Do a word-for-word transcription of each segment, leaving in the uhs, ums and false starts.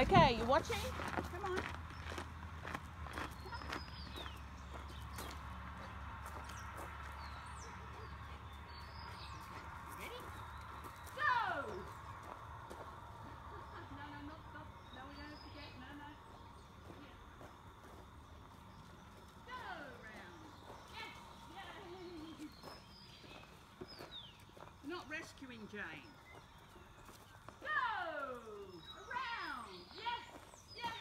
Okay, you watching? Come on. Ready? Go! No, no, not stop. No, we don't forget. No, no. Yeah. Go round. Yes! Yay! You're not rescuing Jane. Go! Around! Yes! Yes!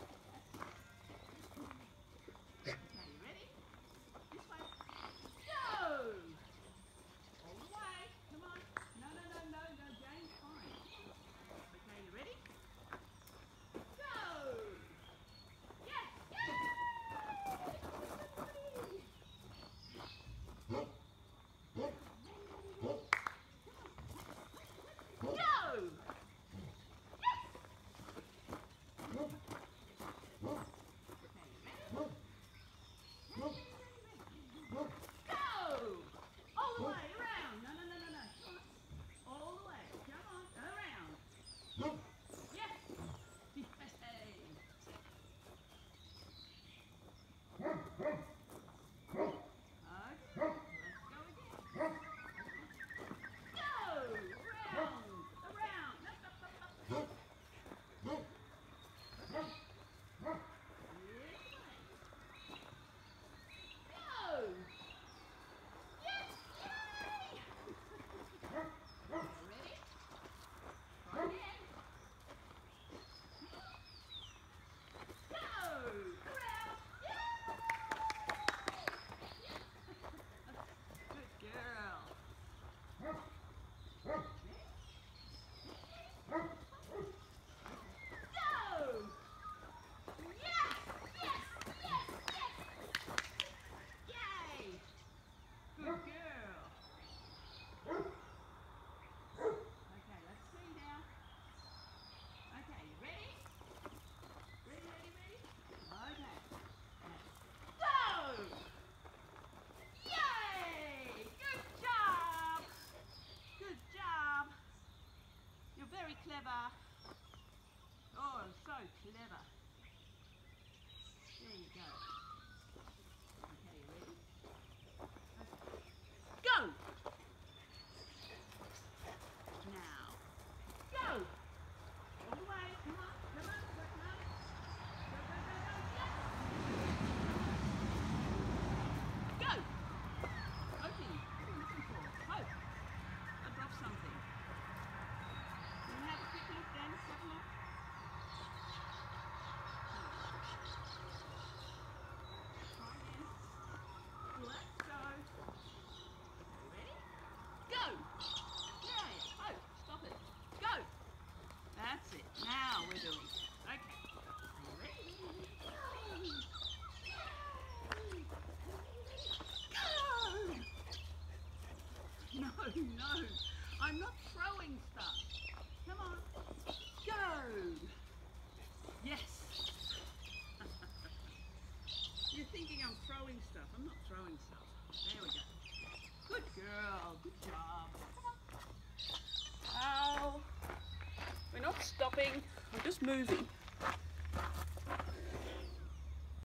Okay, you ready? This way. Go! All the way. Come on. No, no, no, no, no. Jane's fine. Okay, you ready? Go! Yes! Yay! Go! Go! All the way around. No, no, no, no, no. All the way. Come on. Around. Yes. Yay. Okay. Let's go again. Go! Around. Around. Up, up, up, up. Go! Yes! Yay! Ready? Try again. Go! Around! Yay! Good girl. Go! Yes! Yes! Yes! Yes! Yay! Good girl. Okay, let's see now. Okay, you ready? Ready, ready, ready? Okay. Go! Yay! Good job! Good job! You're very clever. Oh, so clever. There you go. Okay, you ready? Go! Now, go! All the way, come on, come on, come on. Go, go, go, go, yes! Go! Opie, what are you looking for? Hope, I dropped something. Can we have a quick look then? Have a look. Try again. Let's go. Ready? Go! Yay! Hope, stop it. Go! That's it. Now we're doing it. Okay. Are you ready? Go! No, no. I'm not throwing stuff. Come on. Go! Yes! You're thinking I'm throwing stuff. I'm not throwing stuff. There we go. Good girl. Good job. Come on. Oh. We're not stopping. I'm just moving.